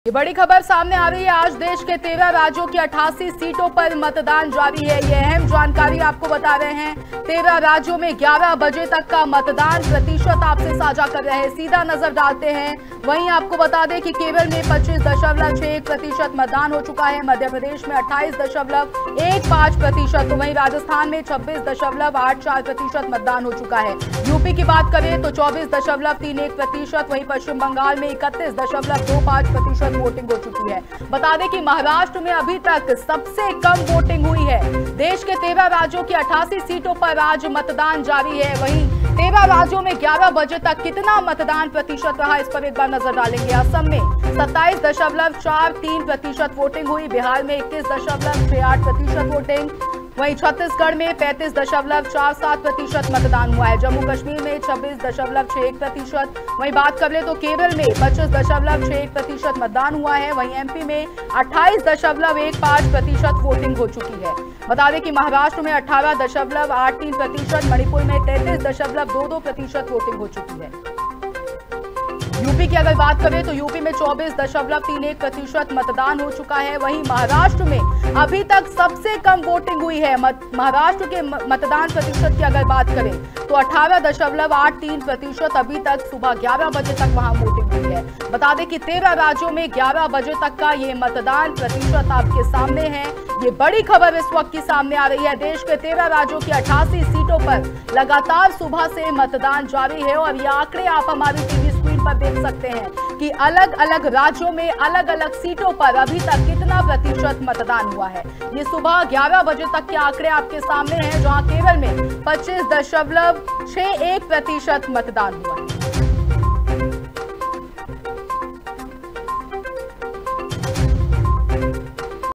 ये बड़ी खबर सामने आ रही है। आज देश के 13 राज्यों की 88 सीटों पर मतदान जारी है। ये अहम जानकारी आपको बता रहे हैं। 13 राज्यों में 11 बजे तक का मतदान प्रतिशत आपसे साझा कर रहे हैं। सीधा नजर डालते हैं। वहीं आपको बता दें कि केरल में 25.61% मतदान हो चुका है। मध्य प्रदेश में 28.15%, तो वहीं राजस्थान में 26.84% मतदान हो चुका है। यूपी की बात करें तो 24.31%, वहीं पश्चिम बंगाल में 31.25% वोटिंग हो चुकी है। बता दें कि महाराष्ट्र में अभी तक सबसे कम वोटिंग हुई है। देश के 13 राज्यों की 88 सीटों पर आज मतदान जारी है। वहीं 13 राज्यों में 11 बजे तक कितना मतदान प्रतिशत रहा, इस पर एक बार नजर डालेंगे। असम में 27.43% वोटिंग हुई, बिहार में 21.68% वोटिंग, वहीं छत्तीसगढ़ में 35.47% मतदान हुआ है। जम्मू कश्मीर में 26.61%, वहीं बात कर ले तो केरल में 25.61% मतदान हुआ है। वहीं एमपी में 28.15% वोटिंग हो चुकी है। बता दें कि महाराष्ट्र में 18.83%, मणिपुर में 33.22% वोटिंग हो चुकी है। यूपी की अगर बात करें तो यूपी में 24.31% मतदान हो चुका है। वहीं महाराष्ट्र में अभी तक सबसे कम वोटिंग हुई है। महाराष्ट्र के मतदान प्रतिशत की अगर बात करें तो 18.83%, अभी तक सुबह 11 बजे तक वहां वोटिंग हुई है। बता दें कि 13 राज्यों में 11 बजे तक का ये मतदान प्रतिशत आपके सामने है। ये बड़ी खबर इस वक्त की सामने आ रही है। देश के 13 राज्यों की 88 सीटों पर लगातार सुबह से मतदान जारी है और ये आंकड़े आप हमारी टीवी स्क्रीन पर देख सकते हैं कि अलग अलग राज्यों में अलग अलग सीटों पर अभी तक कितना प्रतिशत मतदान हुआ है। ये सुबह 11 बजे तक के आंकड़े आपके सामने हैं, जहां केरल में 25.61% मतदान हुआ है।